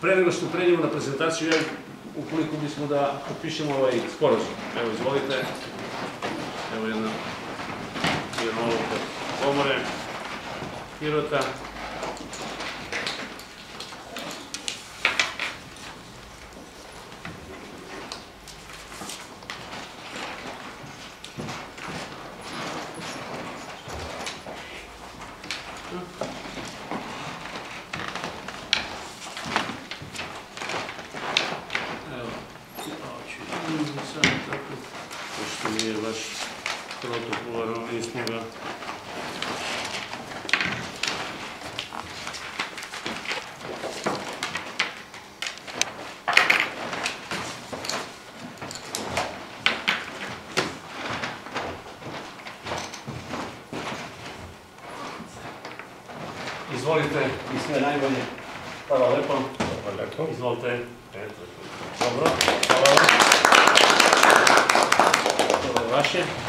Pre nego što pređemo na prezentaciju, ukoliko bismo da potpišemo ovaj sporazum. Evo, izvolite. Evo jedna olovka Komore Pirota. Pošto nije baš protokolarno, nismo ga... Izvolite i sve najbolje. Hvala lepo. Hvala lepo. Izvolite. Dobro. Hvala vam. To je vaše.